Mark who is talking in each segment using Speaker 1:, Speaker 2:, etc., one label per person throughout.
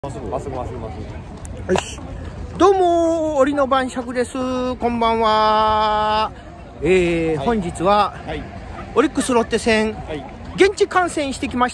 Speaker 1: まっすぐ。
Speaker 2: よし。どうも、折の晩酌です。こんばんは。本日は、オリックスロッテ戦、現地観戦してきました。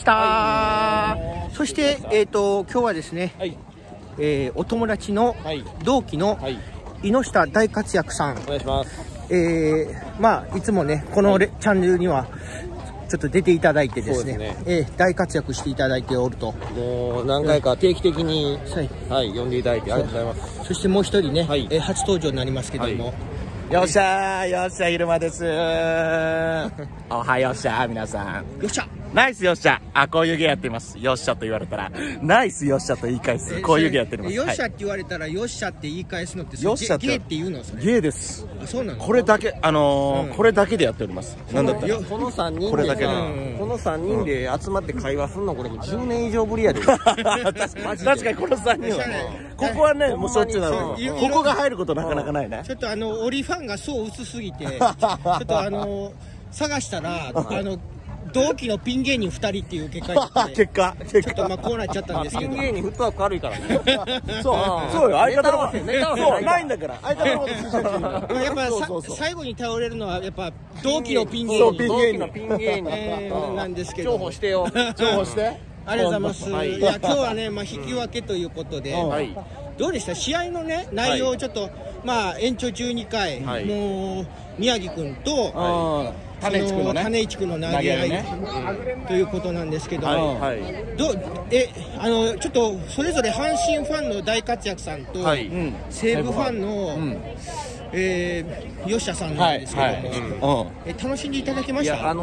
Speaker 2: そして、今日はですね、お友達の同期の井下大活躍さん。
Speaker 1: お願いします。
Speaker 2: いつもね、このチャンネルには、ちょっと出ていただいてですね、大活躍していただいておると。
Speaker 1: もう何回か定期的に、呼んでいただいてありがとうございます。
Speaker 2: そしてもう一人ね、初登場になりますけども、
Speaker 3: よっしゃー、よっしゃ、昼間です。おはよっしゃー、皆さん。
Speaker 2: よっしゃ。
Speaker 3: ナイスよっしゃ。あ、こういう芸やってます。よっしゃと言われたら、ナイスよっしゃと言い返す。こういう芸やってます。
Speaker 2: よっしゃって言われたら、よっしゃって言い返すのって、よっしゃってゲーって言うのそれ。
Speaker 3: 芸です。
Speaker 2: あ、そうなの。
Speaker 3: これだけ、これだけでやっております。なんだったら。
Speaker 1: この3人
Speaker 3: これだけで。
Speaker 1: この3人で集まって会話すんの、これ10年以上ぶりやで。
Speaker 3: 確かにこの3人はね、ここはね、もうしょっちゅうなの。ここが入ることなかなかないね。
Speaker 2: ちょっとオリファンがそう薄すぎて、ちょっと探したら、同期のピン芸人2人っていう結果になって
Speaker 3: 結果
Speaker 2: ちょっとこうなっちゃったんですけど、
Speaker 1: ピン芸人フットワーク軽いからね。
Speaker 3: そうよ、相方のそうないんだから、相方のこと
Speaker 2: やっぱ最後に倒れるのはやっぱ同期のピン芸
Speaker 1: 同
Speaker 2: 人
Speaker 1: 期のピン芸人
Speaker 2: なんですけど、
Speaker 1: 重宝してよ。
Speaker 3: 重宝して。
Speaker 2: ありがとうございます。いや今日はね、引き分けということで、どうでした試合のね内容をちょっと延長12回、もう宮城君と種市君の投げ合いということなんですけど、ちょっとそれぞれ阪神ファンの大活躍さんと西武ファンの吉田さんなんですけど、楽しんでいただけました？
Speaker 1: いや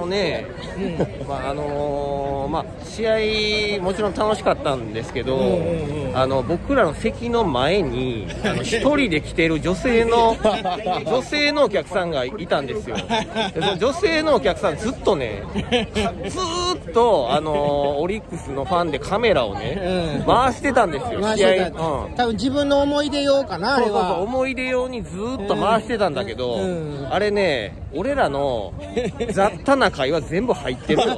Speaker 1: 試合もちろん楽しかったんですけど、僕らの席の前に一人で来てる女性のお客さんがいたんですよ。でその女性のお客さんずっとね、ずーっとオリックスのファンでカメラをね、回してたんですよ。試合、
Speaker 2: 多分自分の思い出用かな、あれは。
Speaker 1: そう思い出用にずーっと回してたんだけど、あれね、俺らの雑多な会話全部入ってるわ。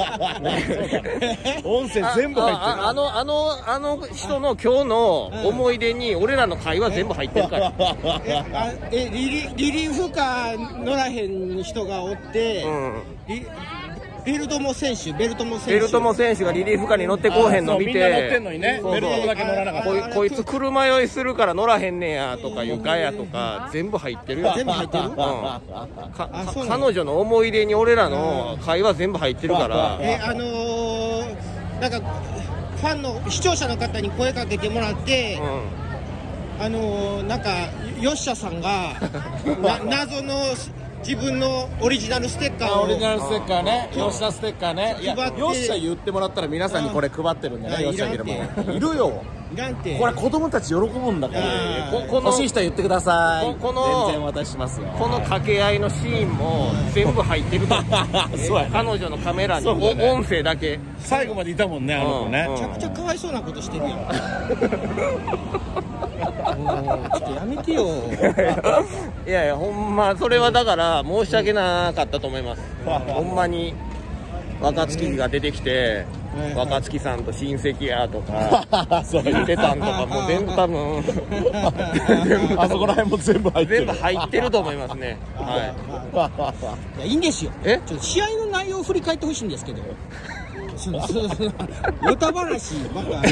Speaker 3: 音声全部入ってる。
Speaker 1: あの人の今日の思い出に俺らの会話全部入ってるから。
Speaker 2: リリーフカー乗らへん人がおって、ベルトモ選手がリリーフカーに乗ってこうへんの見て、
Speaker 3: みんな乗ってんのにね、ベルトモだけ乗らなかった。
Speaker 1: こいつ車酔いするから乗らへんねやとかいうガヤとか全部入ってるよ。
Speaker 2: 全部入ってる？
Speaker 1: 彼女の思い出に俺らの会話全部入ってるから。
Speaker 2: なんかファンの視聴者の方に声かけてもらって、なんか吉田さんが謎の自分のオリジナルステッカーを、
Speaker 3: オリジナルステッカーね、吉田ステッカーね。いや、吉田言ってもらったら皆さんにこれ配ってるんだね、吉田家でも。いるよ。これ子供たち喜ぶんだから。欲しい人は言ってください。全然渡しますよ。
Speaker 1: この掛け合いのシーンも全部入ってるから。彼女のカメラに音声だけ。
Speaker 3: 最後までいたもんね、あの子ね。
Speaker 2: めちゃくちゃかわいそうなことしてるやん。ちょっとやめてよ。
Speaker 1: いやいや、ほんまそれはだから申し訳なかったと思います。ほんまに若月が出てきて、若月さんと親戚やとか言ってたんとか、もう全部多分
Speaker 3: あそこら辺も全部入
Speaker 1: ってると思いますね。
Speaker 2: いや、いいんですよ。ちょっと試合の内容を振り返ってほしいんですけど。ヨタ話ばっかり。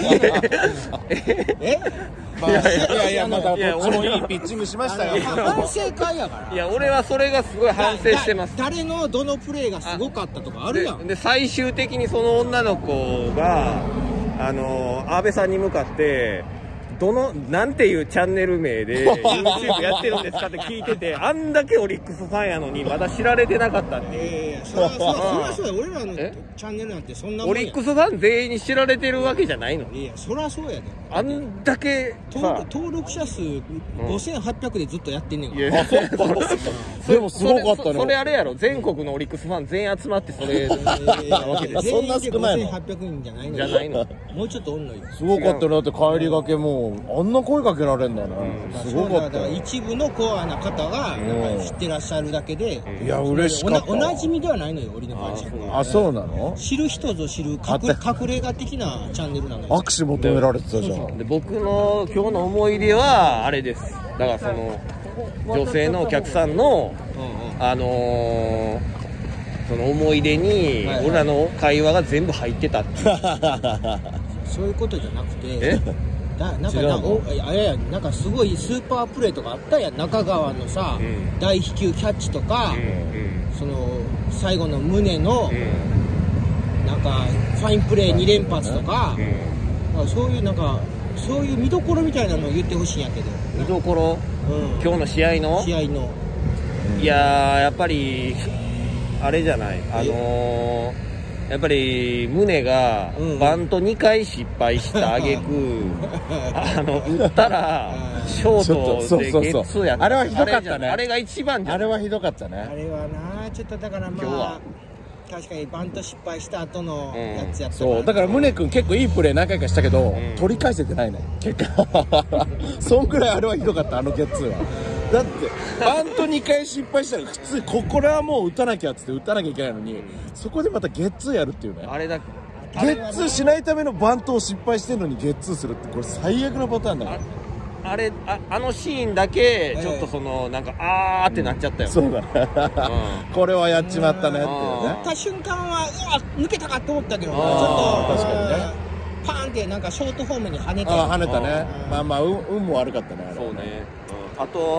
Speaker 3: いやまだどっちもいいピッチングしましたよ。
Speaker 2: 反省会やから。
Speaker 1: いや、俺はそれがすごい反省してます。
Speaker 2: 誰のどのプレーがすごかったとかあるやん。
Speaker 1: で最終的にその女の子が安倍さんに向かってなんていうチャンネル名で YouTube やってるんですかって聞いてて、あんだけオリックスファンやのにまだ知られてなかったっていう。
Speaker 2: そりゃそうや、俺らのチャンネルなんてそんなもんや。
Speaker 1: オリックスファン全員に知られてるわけじゃないの。
Speaker 2: いや、そりゃそうやで。
Speaker 1: あんだけ
Speaker 2: 登録者数5800でずっとやってんねんから。
Speaker 3: でもすごかったね。
Speaker 1: それあれやろ、全国のオリックスファン全員集まってそれなわけで。
Speaker 3: そんな少ないの？
Speaker 2: 5800人じゃないの。
Speaker 1: じゃないの。
Speaker 2: もうちょっとおんのよ。
Speaker 3: すごかったね。だって帰りがけもあんな声かけられるんだね。すごかった。
Speaker 2: 一部のコアな方が知ってらっしゃるだけで、
Speaker 3: いや嬉しかった。
Speaker 2: おなじみではないのよ、俺の会社。
Speaker 3: あ、そうなの？
Speaker 2: 知る人ぞ知る隠れ家的なチャンネルなのよ。
Speaker 3: 握手求められてたじゃん。
Speaker 1: で僕の今日の思い出はあれです。だからその女性のお客さんのその思い出に俺らの会話が全部入ってたっていう。
Speaker 2: そういうことじゃなくて、なんかすごいスーパープレーとかあったやん。中川のさ、大飛球キャッチとか、その最後の宗のなんかファインプレー2連発とか、そういうなんかそういう見どころみたいなのを言ってほしいんやけど。
Speaker 1: 見どころ？今日の試合の？いやー、やっぱりあれじゃない、やっぱり宗がバント2回失敗した挙句打ったらショートでゲッツーやった。
Speaker 3: あれはひどかったね。
Speaker 1: あれが一番じゃん。
Speaker 3: あれはひどかったね。
Speaker 2: あれはな、ちょっとだからまあ確かにバント失敗した後のやつやったから、
Speaker 3: そうだから宗君結構いいプレー何回かしたけど、取り返せてないね結果。そんくらいあれはひどかった、あのゲッツーは。だってバント2回失敗したら普通これはもう打たなきゃっつって打たなきゃいけないのに、そこでまたゲッツーやるっていうね。
Speaker 1: あれだ
Speaker 3: ゲッツーしないためのバントを失敗してるのにゲッツーするって、これ最悪のパターンだから。
Speaker 1: あのシーンだけちょっとそのなんかあーってなっちゃったよ、
Speaker 3: そうだね、これはやっちまったねっていうね。
Speaker 2: 打った瞬間は抜けたかと思ったけど、ちょっと
Speaker 3: 確かにね、
Speaker 2: パーンってなんかショートホームに跳ねて、
Speaker 3: 跳ねたね。まあまあ運も悪かったね。
Speaker 1: そうね。あと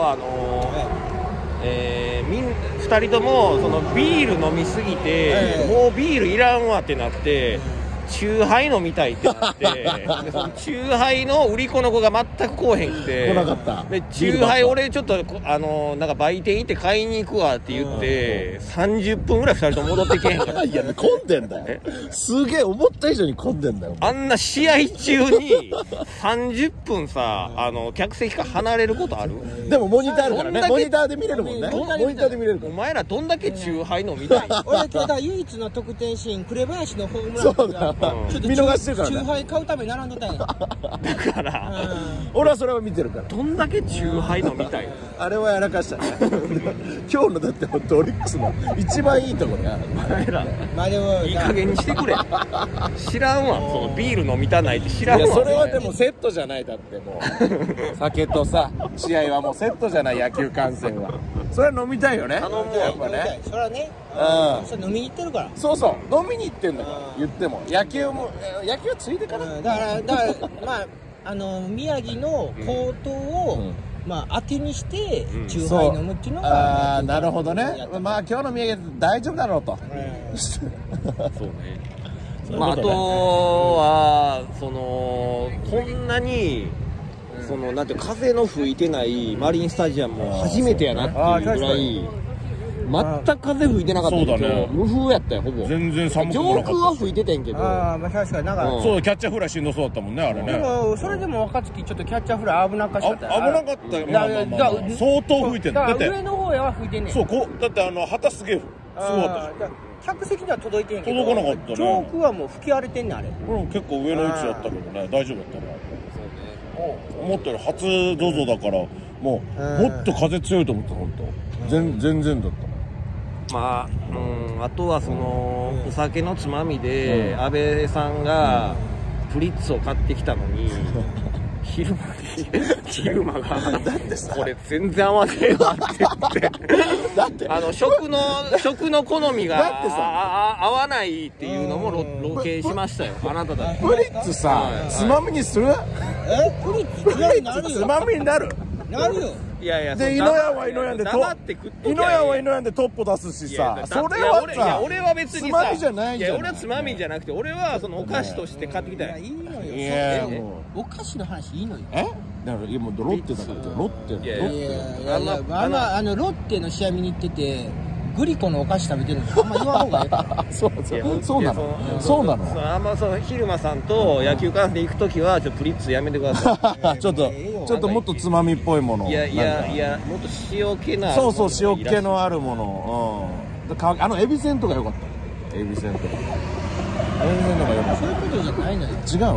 Speaker 1: 2人ともそのビール飲みすぎて、もうビールいらんわってなって、チューハイ飲みたいってなって、でそのチューハイの売り子の子が全く来おへんくて、
Speaker 3: 来なかった。
Speaker 1: でチューハイ俺ちょっとなんか売店行って買いに行くわって言って30分ぐらい2人とも戻ってけへんから。
Speaker 3: いや混んでんだよ。すげえ思った以上に混んでんだよ。
Speaker 1: あんな試合中に30分さ客席から離れることある？
Speaker 3: でもモニターあるからね。モニターで見れるもんね。モニターで見れる。
Speaker 1: お前らどんだけチューハイ飲みたい？
Speaker 2: 俺今日だ唯一の得点シーン、紅林のホームラン。
Speaker 3: そうだ、見逃してるからね。
Speaker 2: チューハイ買うために並んどったんや。
Speaker 1: だから
Speaker 3: 俺はそれを見てるから。
Speaker 1: どんだけチューハイ飲みたい？
Speaker 3: あれはやらかしたね。今日のだってオリックスの一番いいところや。
Speaker 1: お前ら
Speaker 2: まあでも
Speaker 1: いい加減にしてくれ。知らんわ、そのビール飲みたないって知らんわ。
Speaker 3: それはでもセットじゃない。だってもう酒とさ試合はもうセットじゃない。野球観戦はそれは飲みたいよね。
Speaker 1: 頼む
Speaker 3: やっぱね。
Speaker 2: それはね、それ飲みに行ってるから。
Speaker 3: そうそう、飲みに行ってんだから。言っても野球はついてから。
Speaker 2: だからまあ宮城の好投をまあ当てにしてチューハイ飲むっていうのが、
Speaker 3: なるほどね。まあ今日の宮城大丈夫だろうと。
Speaker 1: そうね。まああとはこんなになんていう風の吹いてないマリンスタジアムも初めてやなっていうぐらい。全く風吹いてなかったけど、無風やったよ、ほぼ。
Speaker 3: 全然寒くもなかった。
Speaker 1: 上空は吹いててんけど。
Speaker 2: まあ確かになんか、
Speaker 3: そう、キャッチャーフライしんどそうだったもんね、あれね。
Speaker 2: でもそれでも若月ちょっとキャッチャーフライ危なかったよ。
Speaker 3: 危なかったよ。相当吹いてんだ。
Speaker 2: だって上の方は吹いてんねん。
Speaker 3: そう、だって旗すげえすごかったし。
Speaker 2: 客席には届いてんけど、
Speaker 3: 届かなかったね。
Speaker 2: 上空はもう吹き荒れてんねん、あれ。
Speaker 3: 結構上の位置だったけどね、大丈夫だったね。思ったより初ZOZOだからもっと風強いと思った。本当全然だった。ま
Speaker 1: あ、あとはお酒のつまみで安倍さんがプリッツを買ってきたのに昼間がだってさ、これ全然合わねえわって言ってだって食の好みが合わないっていうのも露見しましたよ。あなただって
Speaker 3: プリッツさ、つまみにする？
Speaker 2: プリッツ
Speaker 3: つまみになる？
Speaker 2: なるよ。
Speaker 1: いやいや、
Speaker 3: で井上は井上で
Speaker 1: 黙って食っときゃいい。
Speaker 3: 井上は井上でトップ出すしさ、それはさ、
Speaker 1: 俺は別にさ、
Speaker 3: つまみじゃないじゃん。
Speaker 1: いや俺はつまみじゃなくて、俺はお菓子として買ってきたよ。
Speaker 2: いいのよ。
Speaker 3: いや
Speaker 2: お菓子の話いいのよ。
Speaker 3: だから今ロッテだからロッテ。
Speaker 2: ロッテの試合見に行ってて。グリコのお菓子食べてるのあんま言わん方がいいから。
Speaker 3: そうなの。そうなの。
Speaker 1: あんま昼間さんと野球観戦行くときはちょっとプリッツやめてください。
Speaker 3: ちょっともっとつまみっぽいもの。
Speaker 1: いやもっと塩気のある
Speaker 3: もの。そう塩気のあるもの。エビせんとか良かった。エビせんとか良かった。
Speaker 2: そういうことじゃないのよ。
Speaker 3: 違うの。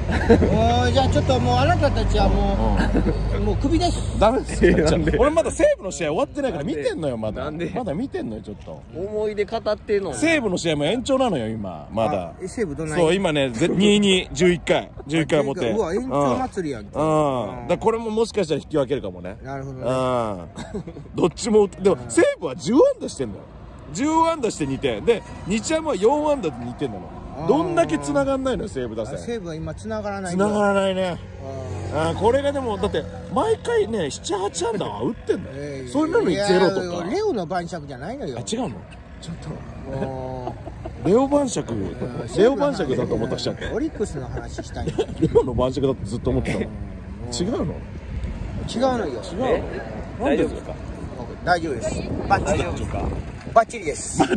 Speaker 2: じゃあちょっともうあなたたちはもうクビです。
Speaker 3: ダメですよ。俺まだ西武の試合終わってないから見てんのよ。まだ見てんのよ。ちょっと
Speaker 1: 思い出語ってんの。
Speaker 3: 西武の試合も延長なのよ今まだ。
Speaker 2: 西武どない？
Speaker 3: そう今ね2-2 11回表。
Speaker 2: うわ延長祭りやんけ。
Speaker 3: だこれももしかしたら引き分けるかもね。
Speaker 2: なるほどね。
Speaker 3: どっちもでも西武は10安打してんだよ。10安打して2点で日ハムは4安打で2点なの。どんだけ繋がんないのよ西武打線。
Speaker 2: 西武は今繋がらない。
Speaker 3: 繋がらないね。これがでもだって毎回ね7-8安打は打ってんだよ。それなのにゼロとか。
Speaker 2: レオの晩酌じゃないのよ。
Speaker 3: 違うの？ちょっとレオ晩酌だと思ったしちゃって。
Speaker 2: オリックスの話したい。
Speaker 3: レオの晩酌だってずっと思ってたの。違うの？
Speaker 2: 違うのよ。
Speaker 3: なんでですか？
Speaker 2: 大丈夫です。バッチリか。バッチリです。
Speaker 3: バッ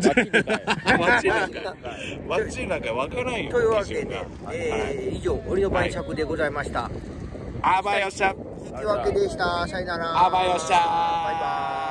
Speaker 3: チリなんかわからんよ。
Speaker 2: というわけで、以上俺の晩酌でございました。
Speaker 3: あばよっしゃ。
Speaker 2: 引き分けでした。さよなら。
Speaker 3: あばよっしゃ。バイバイ。